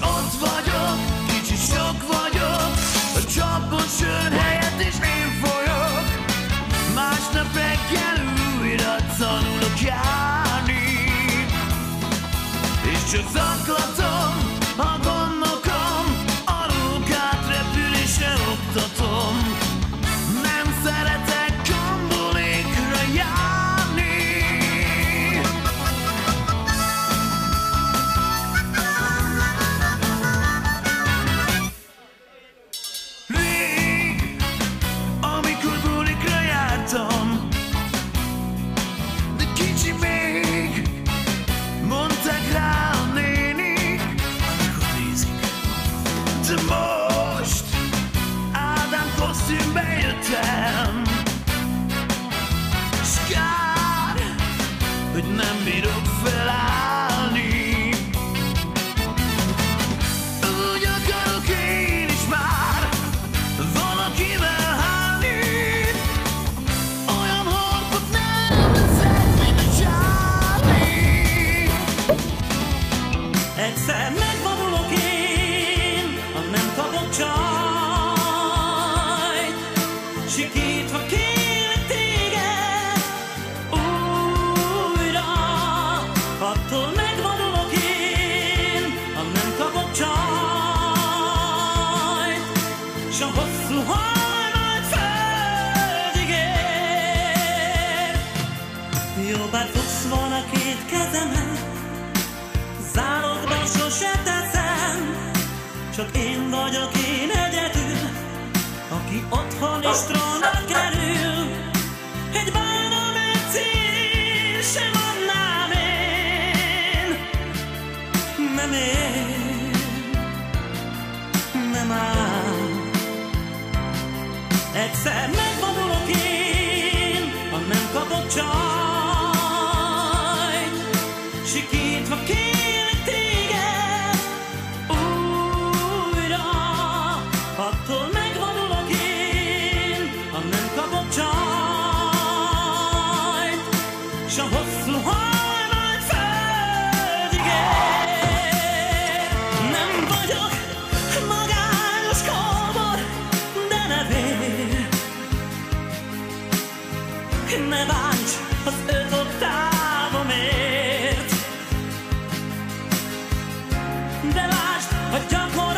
ott vagyok, kicsit sok vagyok, a csapon sör helyett is én folyok. Másnap reggel újra tanulok járni, és csak zaklatom a gondokom, a rókát repülésre oktatom. Nem szeretek kambolékra járni. Rég, amikor bulikra jártam, de kicsi még, mondták rá a nénik, amikor nézik. De most Ádám kosztümbe jöttem, s kár, hogy nem bírok felállni. Úgy akarok én is már valakivel állni, olyan harcot nem leszek, mint a Charlie. Egyszer megvonulok én, ha nem kapok csajt. Sikítva kérlek téged újra, attól megvonulok én, ha nem kapok csajt. S a hosszú haj majd földig ér. Jó, bár fogsz volna két kezemen, zálogba sose teszem, csak én vagyok én egyedül, aki otthon is trónra kerül. Egy bálna cél sem adnám én, nem én, nem ám. Egyszer megvonulok én, ha nem kapok csajt. Sikítva kérlek téged újra, attól megvonulok én, ha nem kapok csajt. S a hosszú haj majd földig ér. Nem vagyok magányos kóbor, de ne vélj, ne bánts az 5 oktávomért. De lásd, hogy gyakorlatilag